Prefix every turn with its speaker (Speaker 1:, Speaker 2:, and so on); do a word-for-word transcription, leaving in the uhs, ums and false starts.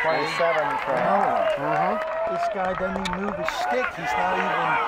Speaker 1: twenty-seven for
Speaker 2: No.
Speaker 1: uh-huh.
Speaker 2: This guy doesn't even move his stick. He's not even